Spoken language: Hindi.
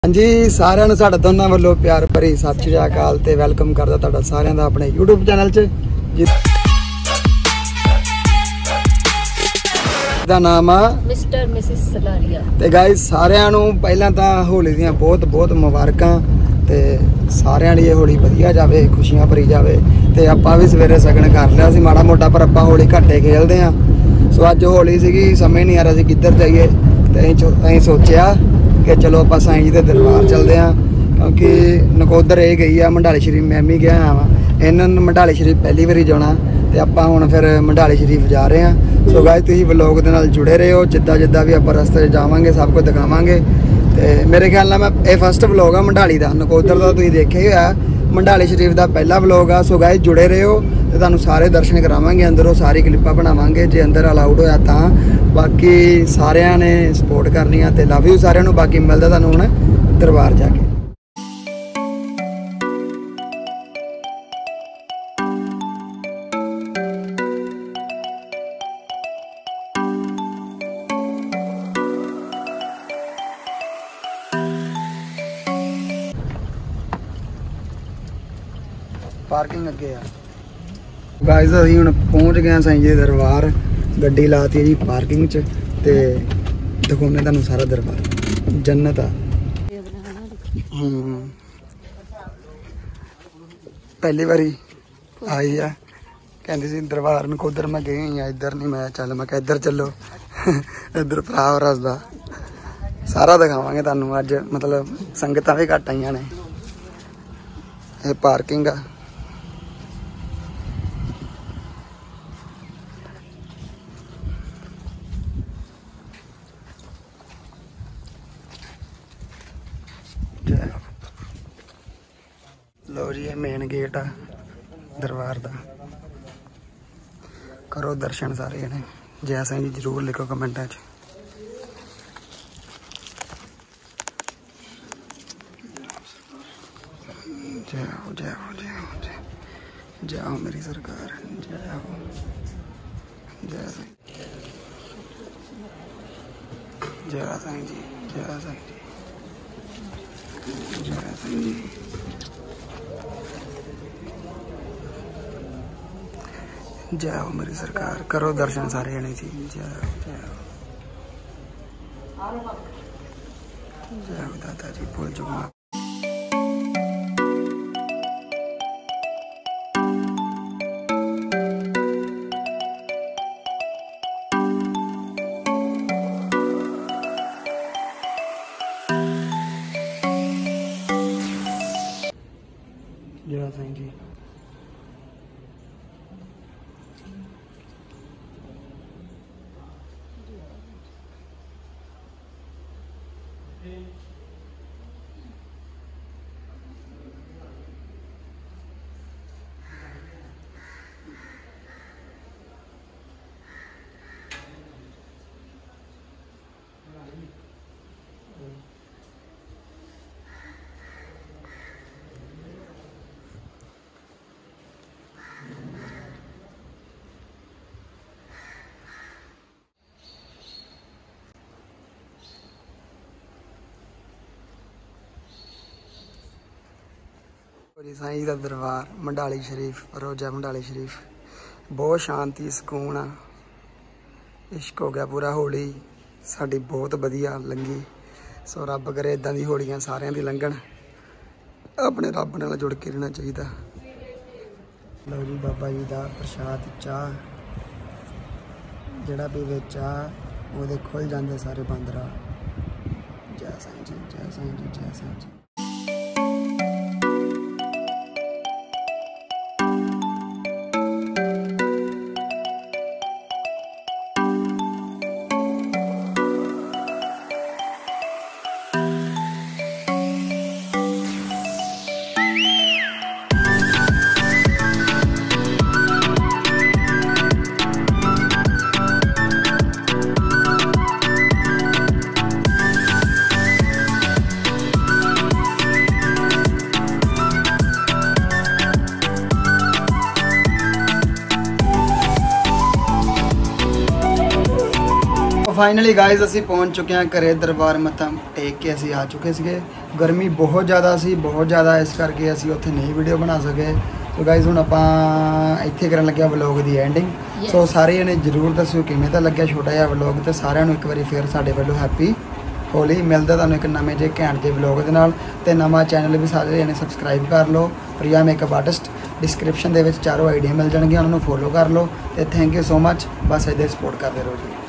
हाँ जी साਰਿਆਂ ਨੂੰ ਸਾਡੇ ਦੋਨਾਂ ਵੱਲੋਂ प्यार भरी सत श्री अकाल ते वेलकम करदा ਤੁਹਾਡਾ ਸਾਰਿਆਂ ਦਾ ਆਪਣੇ YouTube चैनल 'ਚ ਜਿਹਦਾ ਨਾਮ ਆ ਮਿਸਟਰ ਮਿਸਿਸ ਸਲਾਰੀਆ। ਤੇ ਗਾਇਸ ਸਾਰਿਆਂ ਨੂੰ ਪਹਿਲਾਂ ਤਾਂ ਹੋਲੀ ਦੀਆਂ ਬਹੁਤ ਮੁਬਾਰਕਾਂ ਤੇ ਸਾਰਿਆਂ ਲਈ ਇਹ ਹੋਲੀ ਵਧੀਆ ਜਾਵੇ, ਖੁਸ਼ੀਆਂ ਭਰੀ ਜਾਵੇ। ਤੇ ਆਪਾਂ ਵੀ ਸਵੇਰੇ ਸਗਨ ਕਰ ਲਿਆ ਸੀ ਮਾੜਾ ਮੋਟਾ, ਪਰ ਆਪਾਂ ਹੋਲੀ ਘੱਟੇ ਖੇਲਦੇ ਆ। ਸੋ ਅੱਜ ਹੋਲੀ ਸੀਗੀ, ਸਮਝ ਨਹੀਂ ਆ ਰਿਹਾ ਸੀ ਕਿੱਧਰ ਜਾਈਏ ਤੇ ਅਸੀਂ ਸੋਚਿਆ कि चलो आप साईं जी के दरबार चलते हैं, क्योंकि नकोदर ये गई है, मंडाली शरीफ मैं भी गया वा। इन्होंने मंडाली शरीफ पहली बारी जाना तो आप हुण फिर मंडाली शरीफ जा रहे हैं। सो गाइस तुसीं व्लॉग दे नाल जुड़े रहे हो, जिद्दां भी आप रस्ते जावांगे सब कुछ दिखावांगे। तो मेरे ख्याल नाल मैं ये फस्ट व्लॉग है मंडाली का। नकोदर का तुसीं देखिया ही है, मंडाली शरीफ का पहला व्लॉग आ। सो गाइस जुड़े रहे हो तो तुहानूं सारे दर्शन करावांगे, अंदरों सारी क्लिप्पां बनावांगे जे अंदर अलाउड होया तां। बाकी सारिਆਂ ने सपोर्ट करनी है तो लव यू सारिਆਂ ਨੂੰ। बाकी मिलदा तुहानूं हुण दरबार जाके। पार्किंग अगे आ गाइस, असीं हुण पहुंच गए साईं जी दरबार। गड्डी लाती है जी पार्किंग च ते दिखाने तुहानूं सारा दरबार, जन्नत आ। पहली बारी आई है, कहती सी दरबार नकोदर मैं गई ही इधर नहीं, मैं चल मैं इधर चलो इधर भरा रसदा सारा दिखावांगे तुहानूं अज। मतलब संगतां भी घट आईयां ने। ये पार्किंग आ। लो जी ये मेन गेट आ दरबार का। करो दर्शन सारे जने। जय साईं जी जरूर लिखो कमेंटा च। जय हो जय हो जय हो जय जय हो मेरी सरकार, जय हो जय साईं, जय साईं जी, जय साईं जी, जय साईं जी। जय हो मेरी सरकार। करो दर्शन सारे जने जी। जय हो जय हो जय हो दादा जी। भूल चुका जय साईं जी। साईं जी का दरबार मंडाली शरीफ, रोजा मंडाली शरीफ। बहुत शांति सुकून आ, इश्क हो गया पूरा। होली साडी बहुत वधिया लंघी। सो रब करे इदां दी होलियां सारियां दी लंघण। अपने रब नाल जुड़ के रहना चाहिए। लो जी बाबा जी का प्रसाद चाह, जिहड़ा पीवे चाह वो खुल जाते सारे बंदरा। जय साईं जी, जय साईं जी, जय साईं जी। ਫਾਈਨਲੀ ਗਾਇਜ਼ ਅਸੀਂ ਪਹੁੰਚ ਚੁੱਕੇ ਹਾਂ ਘਰੇ। ਦਰਬਾਰ ਮੱਥਾ ਟੇਕ ਕੇ ਅਸੀਂ ਆ ਚੁੱਕੇ ਸੀਗੇ। ਗਰਮੀ ਬਹੁਤ ਜ਼ਿਆਦਾ ਸੀ, ਬਹੁਤ ਜ਼ਿਆਦਾ, ਇਸ ਕਰਕੇ ਅਸੀਂ ਉੱਥੇ ਨਹੀਂ ਵੀਡੀਓ ਬਣਾ ਸਕੇ। ਸੋ ਗਾਇਜ਼ ਹੁਣ ਆਪਾਂ ਇੱਥੇ ਕਰਨ ਲੱਗਿਆ ਵਲੌਗ ਦੀ ਐਂਡਿੰਗ। ਸੋ ਸਾਰੇ ਜਣੇ ਜ਼ਰੂਰ ਦੱਸਿਓ ਕਿਵੇਂ ਦਾ ਲੱਗਿਆ ਛੋਟਾ ਜਿਹਾ ਵਲੌਗ, ਤੇ ਸਾਰਿਆਂ ਨੂੰ ਇੱਕ ਵਾਰੀ ਫੇਰ ਸਾਡੇ ਵੱਲੋਂ ਹੈਪੀ ਹੋਲੀ। ਮਿਲਦਾ ਤੁਹਾਨੂੰ ਇੱਕ ਨਵੇਂ ਜਿਹੇ ਘੈਂਟ ਜਿਹੇ ਵਲੌਗ ਦੇ ਨਾਲ, ਤੇ ਨਵਾਂ ਚੈਨਲ ਵੀ ਸਾਰੇ ਜਣੇ ਸਬਸਕ੍ਰਾਈਬ ਕਰ ਲਓ, ਪ੍ਰਿਆ ਮੇਕਅਪ ਆਰਟਿਸਟ। ਡਿਸਕ੍ਰਿਪਸ਼ਨ ਦੇ ਵਿੱਚ ਚਾਰੋਂ ਆਈਡੀਆਂ ਮਿਲ ਜਾਣਗੀਆਂ, ਉਹਨਾਂ ਨੂੰ ਫੋਲੋ ਕਰ ਲਓ। ਤੇ ਥੈਂਕ ਯੂ ਸੋ ਮਚ। ਬਸ ਇੱਦਾਂ ਸਪੋਰਟ ਕਰਦੇ ਰਹੋ ਜੀ।